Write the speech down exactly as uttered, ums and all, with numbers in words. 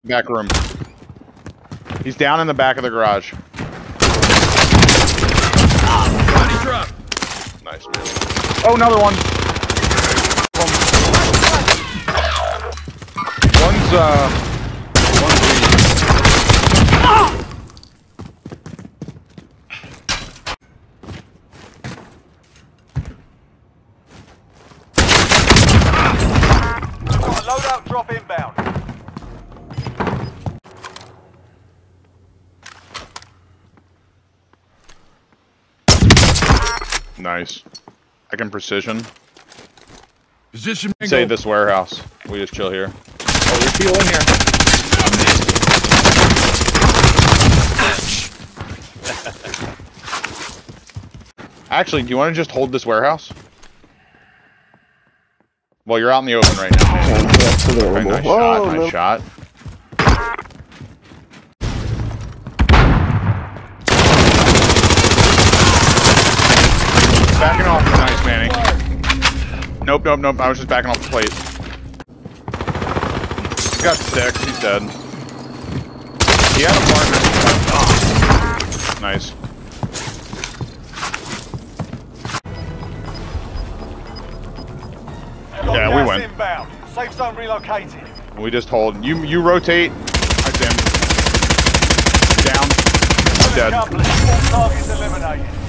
Back room. He's down in the back of the garage. Body drop. Nice, man. Oh, another one. One's, uh... One's Loadout drop inbound. Nice. I can precision. Position. Say this warehouse. We just chill here. Oh, there's people in here. Actually, do you want to just hold this warehouse? Well, you're out in the open right now. Okay, nice shot, oh, nice no. shot. Backing off, nice, Manny. Nope, nope, nope. I was just backing off the plate. He's got six. He's dead. He had a partner. Nice. Yeah, we went. Inbound. Safe zone relocated. We just hold. You you rotate. Nice, him. Down. Dead. All targets eliminated.